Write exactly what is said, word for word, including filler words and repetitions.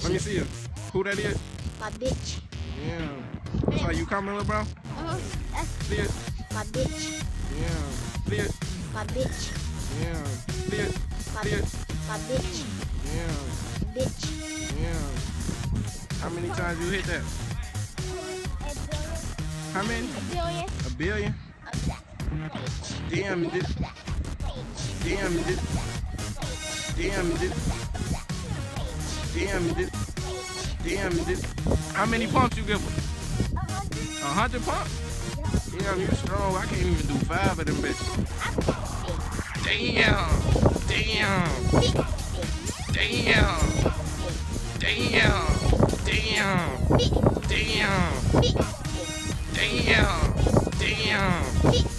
Let me see it. Who that is? My bitch. Yeah. That's how you coming, little bro? Uh-huh. That's See it? my bitch. Yeah. See it? My bitch. Yeah. See it? My, See it? my bitch. Yeah. Bitch. Yeah. How many times you hit that? How many? A billion. A billion? Damn, you did. Damn, you did. Damn, you did. Damn, you did. Damn, you did. How many pumps you give her? A hundred pumps? Damn, you strong. I can't even do five of them bitches. Damn. Damn. Damn. Damn. Damn. Damn. Damn. Damn.